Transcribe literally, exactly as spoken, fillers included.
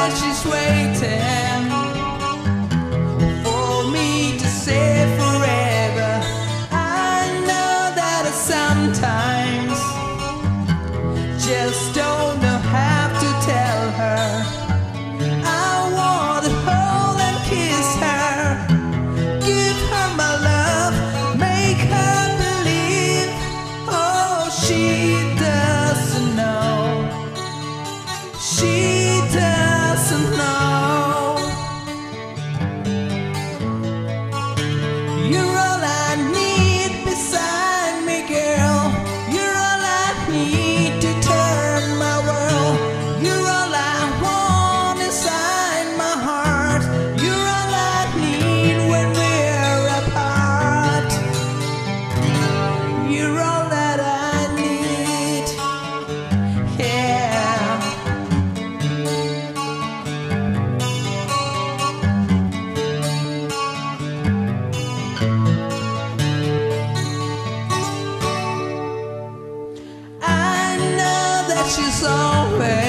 that she's waiting for me to say forever. I know that sometimes just don't know how to tell her. I want to hold and kiss her, give her my love, make her believe. Oh, she doesn't know, she doesn't know. You're all I need beside me, girl. You're all I need to turn my world. You're all I want inside my heart. You're all I need when we're apart. You're all that I need, yeah. I know that she's always